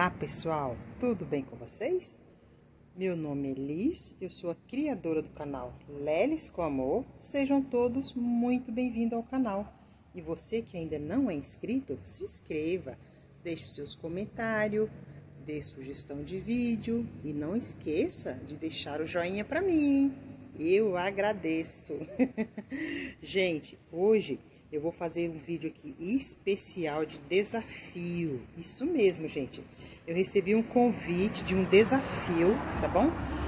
Olá pessoal, tudo bem com vocês? Meu nome é Liz, eu sou a criadora do canal Lelis com Amor. Sejam todos muito bem-vindos ao canal. E você que ainda não é inscrito, se inscreva, deixe os seus comentários, dê sugestão de vídeo e não esqueça de deixar o joinha para mim. Eu agradeço. Gente, hoje eu vou fazer um vídeo aqui especial de desafio. Isso mesmo, gente. Eu recebi um convite de um desafio, tá bom?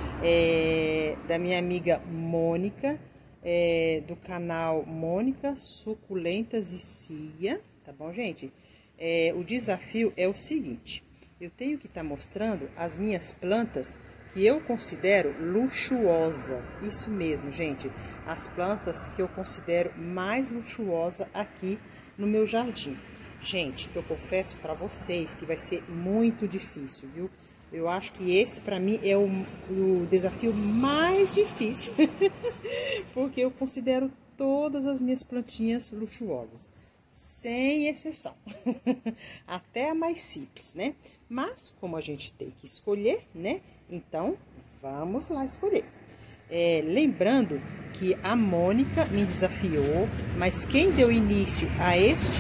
Da minha amiga Mônica, do canal Mônica Suculentas e Cia, tá bom, gente? O desafio é o seguinte: eu tenho que estar mostrando as minhas plantas que eu considero luxuosas. Isso mesmo, gente. As plantas que eu considero mais luxuosa aqui no meu jardim. Gente, eu confesso para vocês que vai ser muito difícil, viu? Eu acho que esse para mim é o desafio mais difícil. Porque eu considero todas as minhas plantinhas luxuosas. Sem exceção. Até a mais simples, né? Mas, como a gente tem que escolher, né? Então, vamos lá escolher. Lembrando que a Mônica me desafiou, mas quem deu início a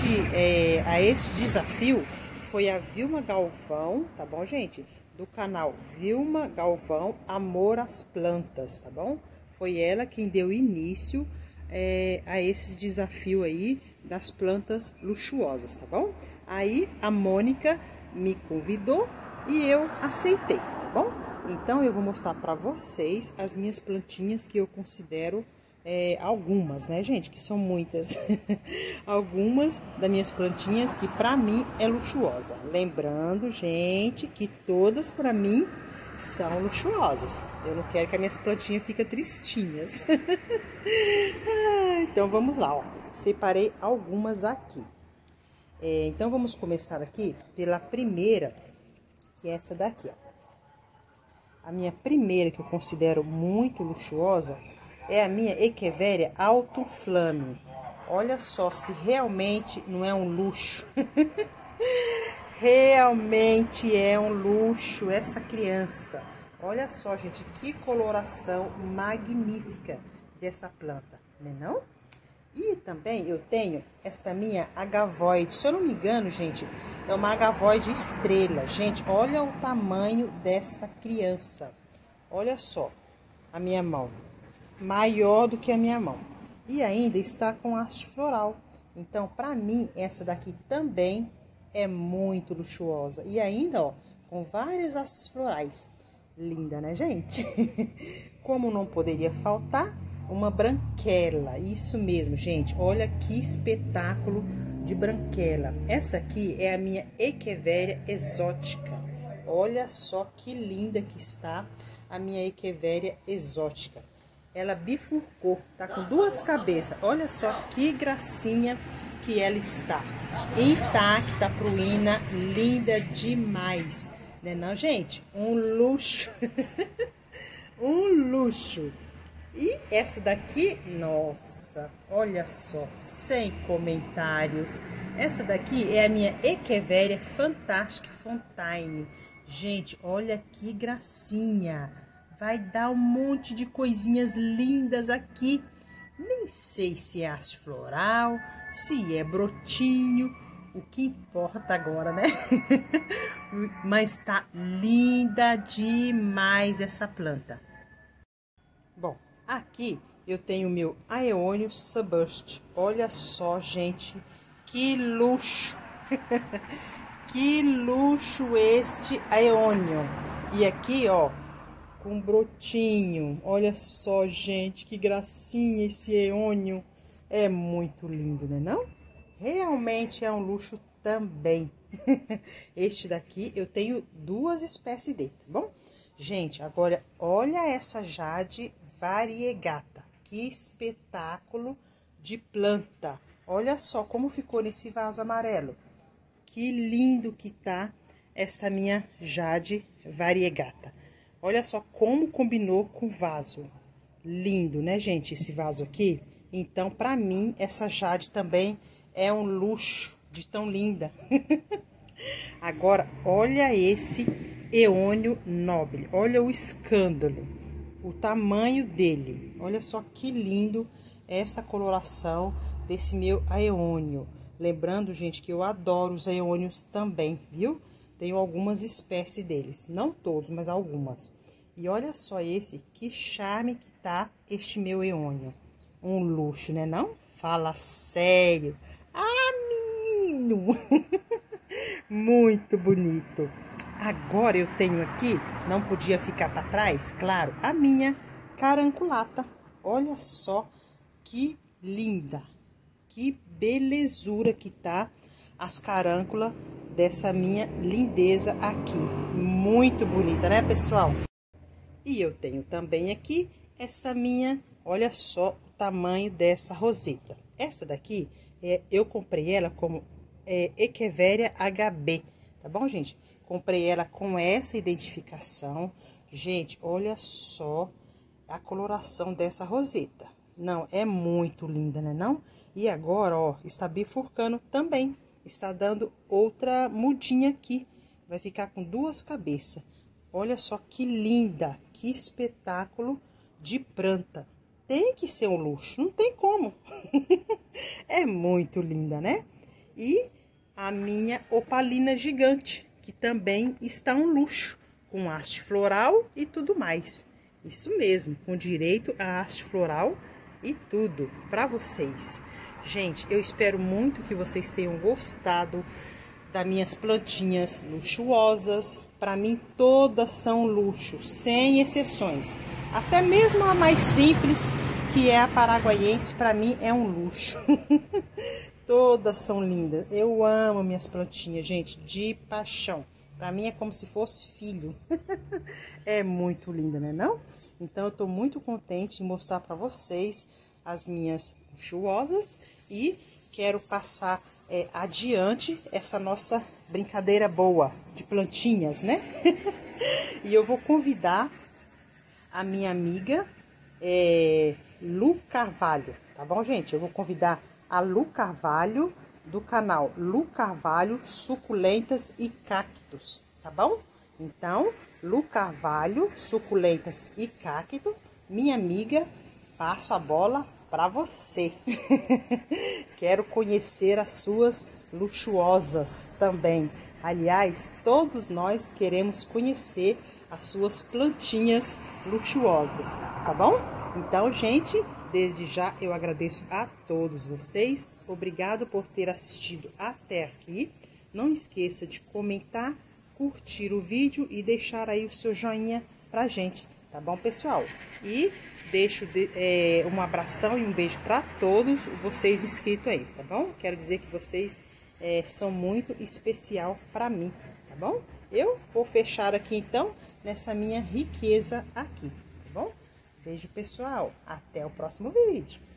este desafio foi a Vilma Galvão, tá bom, gente? Do canal Vilma Galvão Amor às Plantas, tá bom? Foi ela quem deu início a esse desafio aí das plantas luxuosas, tá bom? Aí a Mônica me convidou e eu aceitei, tá bom? Então eu vou mostrar para vocês as minhas plantinhas que eu considero algumas, né, gente? Que são muitas. Algumas das minhas plantinhas que para mim é luxuosa. Lembrando, gente, que todas para mim são luxuosas. Eu não quero que as minhas plantinhas fiquem tristinhas. Então vamos lá, ó. Separei algumas aqui. Então vamos começar aqui pela primeira, que é essa daqui, ó. A minha primeira, que eu considero muito luxuosa, é a minha Echeveria Alto Flame. Olha só se realmente não é um luxo. Realmente é um luxo essa criança. Olha só, gente, que coloração magnífica dessa planta, né não? E também eu tenho esta minha agavoide. Se eu não me engano, gente, é uma agavoide estrela. Gente, olha o tamanho dessa criança. Olha só a minha mão. Maior do que a minha mão. E ainda está com haste floral. Então, para mim, essa daqui também é muito luxuosa. E ainda, ó, com várias hastes florais. Linda, né, gente? Como não poderia faltar, uma branquela. Isso mesmo, gente. Olha que espetáculo de branquela. Essa aqui é a minha Echeveria exótica. Olha só que linda que está a minha Echeveria exótica. Ela bifurcou, tá com duas cabeças. Olha só que gracinha que ela está. Intacta, pruína, linda demais. Né não, gente? Um luxo. Um luxo. E essa daqui, nossa, olha só, sem comentários. Essa daqui é a minha Echeveria Fantastic Fontaine. Gente, olha que gracinha. Vai dar um monte de coisinhas lindas aqui. Nem sei se é haste floral, se é brotinho. O que importa agora, né? Mas tá linda demais essa planta. Bom, aqui eu tenho o meu Aeônio Suburst. Olha só, gente, que luxo! Que luxo este Aeônio! E aqui, ó, com brotinho. Olha só, gente, que gracinha esse Aeônio. É muito lindo, né não? Realmente é um luxo também. Este daqui eu tenho duas espécies dele, tá bom? Gente, agora olha essa Jade Variegata. Que espetáculo de planta. Olha só como ficou nesse vaso amarelo. Que lindo que tá essa minha Jade Variegata. Olha só como combinou com o vaso. Lindo, né, gente, esse vaso aqui? Então, pra mim, essa Jade também é um luxo de tão linda. Agora, olha esse eônio nobre. Olha o escândalo. O tamanho dele. Olha só que lindo essa coloração desse meu aeônio. Lembrando, gente, que eu adoro os aeônios também, viu? Tenho algumas espécies deles. Não todos, mas algumas. E olha só esse, que charme que tá este meu eônio. Um luxo, né não? Fala sério. Ah, menino! Muito bonito. Agora eu tenho aqui, não podia ficar para trás, claro, a minha caranculata. Olha só que linda, que belezura que tá as carânculas dessa minha lindeza aqui. Muito bonita, né, pessoal? E eu tenho também aqui esta minha, olha só o tamanho dessa roseta. Essa daqui, eu comprei ela como Echeveria HB, tá bom, gente? Comprei ela com essa identificação. Gente, olha só a coloração dessa roseta. Não, é muito linda, né não? E agora, ó, está bifurcando também. Está dando outra mudinha aqui. Vai ficar com duas cabeças. Olha só que linda, que espetáculo de planta. Tem que ser um luxo, não tem como. É muito linda, né? E a minha opalina gigante, que também está um luxo, com haste floral e tudo mais. Isso mesmo, com direito a haste floral e tudo para vocês. Gente, eu espero muito que vocês tenham gostado das minhas plantinhas luxuosas. Para mim, todas são luxo, sem exceções. Até mesmo a mais simples, que é a paraguaiense, para mim é um luxo. Todas são lindas. Eu amo minhas plantinhas, gente, de paixão. Para mim é como se fosse filho. É muito linda, né não? Então eu tô muito contente de mostrar para vocês as minhas luxuosas e quero passar adiante essa nossa brincadeira boa de plantinhas, né? E eu vou convidar a minha amiga Lu Carvalho, tá bom, gente? Eu vou convidar a Lu Carvalho, do canal Lu Carvalho Suculentas e Cactos, tá bom? Então, Lu Carvalho, Suculentas e Cactos, minha amiga, passo a bola para você. Quero conhecer as suas luxuosas também. Aliás, todos nós queremos conhecer as suas plantinhas luxuosas, tá bom? Então, gente, desde já eu agradeço a todos vocês. Obrigado por ter assistido até aqui. Não esqueça de comentar, curtir o vídeo e deixar aí o seu joinha pra gente, tá bom, pessoal? E deixo um abração e um beijo para todos vocês inscritos aí, tá bom? Quero dizer que vocês são muito especial para mim, tá bom? Eu vou fechar aqui então nessa minha riqueza aqui, tá bom? Beijo, pessoal. Até o próximo vídeo.